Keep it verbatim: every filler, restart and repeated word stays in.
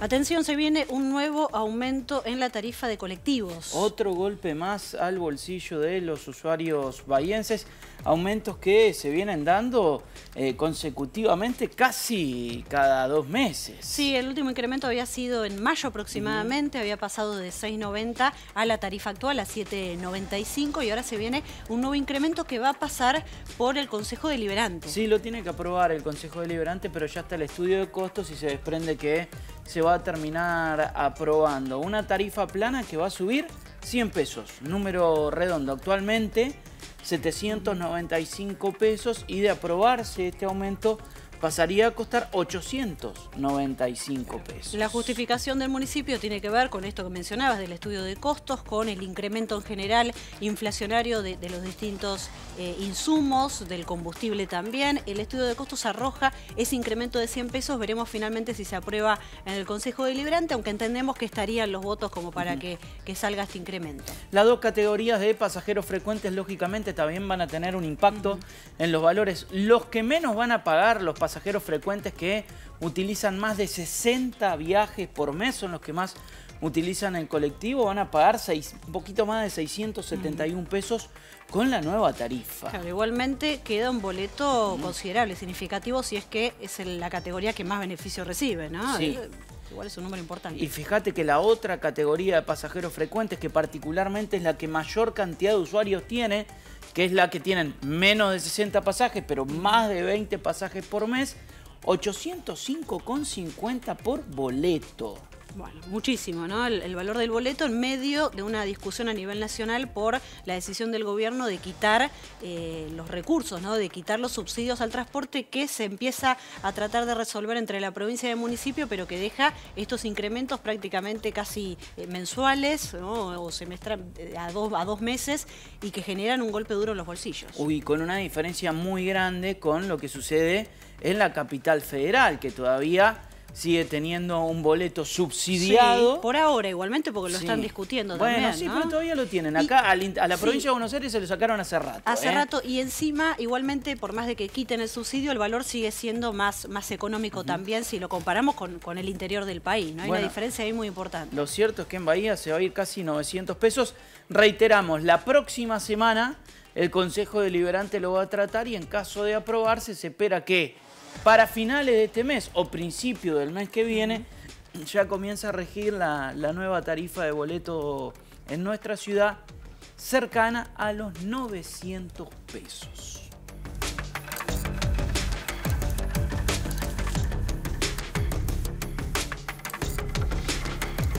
Atención, se viene un nuevo aumento en la tarifa de colectivos. Otro golpe más al bolsillo de los usuarios bahienses. Aumentos que se vienen dando eh, consecutivamente casi cada dos meses. Sí, el último incremento había sido en mayo aproximadamente, uh-huh. había pasado de seis noventa a la tarifa actual a siete noventa y cinco y ahora se viene un nuevo incremento que va a pasar por el Consejo Deliberante. Sí, lo tiene que aprobar el Consejo Deliberante, pero ya está el estudio de costos y se desprende que se va a terminar aprobando una tarifa plana que va a subir cien pesos, número redondo. Actualmente setecientos noventa y cinco pesos y de aprobarse este aumento pasaría a costar ochocientos noventa y cinco pesos. La justificación del municipio tiene que ver con esto que mencionabas del estudio de costos, con el incremento en general inflacionario de, de los distintos eh, insumos, del combustible también. El estudio de costos arroja ese incremento de cien pesos. Veremos finalmente si se aprueba en el Consejo Deliberante, aunque entendemos que estarían los votos como para uh-huh. que, que salga este incremento. Las dos categorías de pasajeros frecuentes, lógicamente, también van a tener un impacto uh-huh. en los valores. Los que menos van a pagar los pasajeros pasajeros frecuentes que utilizan más de sesenta viajes por mes, son los que más utilizan el colectivo, van a pagar seis, un poquito más de seiscientos setenta y un pesos con la nueva tarifa. Claro, igualmente queda un boleto mm. considerable, significativo, si es que es la categoría que más beneficio recibe, ¿no? Sí. Igual es un número importante. Y fíjate que la otra categoría de pasajeros frecuentes, que particularmente es la que mayor cantidad de usuarios tiene, que es la que tienen menos de sesenta pasajes, pero más de veinte pasajes por mes, ochocientos cinco con cincuenta por boleto. Bueno, muchísimo, ¿no? El, el valor del boleto en medio de una discusión a nivel nacional por la decisión del gobierno de quitar eh, los recursos, ¿no? De quitar los subsidios al transporte que se empieza a tratar de resolver entre la provincia y el municipio, pero que deja estos incrementos prácticamente casi eh, mensuales, ¿no? O semestral a dos, a dos meses y que generan un golpe duro en los bolsillos. Uy, con una diferencia muy grande con lo que sucede en la capital federal, que todavía sigue teniendo un boleto subsidiado. Sí, por ahora igualmente, porque lo sí. están discutiendo bueno, también, sí, ¿no? pero todavía lo tienen. Acá y, a la provincia sí. de Buenos Aires se lo sacaron hace rato. Hace ¿eh? rato, y encima, igualmente, por más de que quiten el subsidio, el valor sigue siendo más, más económico uh-huh. también si lo comparamos con, con el interior del país, ¿no? Hay bueno, una diferencia ahí muy importante. Lo cierto es que en Bahía se va a ir casi novecientos pesos. Reiteramos, la próxima semana el Consejo Deliberante lo va a tratar y en caso de aprobarse se espera que para finales de este mes o principio del mes que viene ya comienza a regir la, la nueva tarifa de boleto en nuestra ciudad cercana a los novecientos pesos.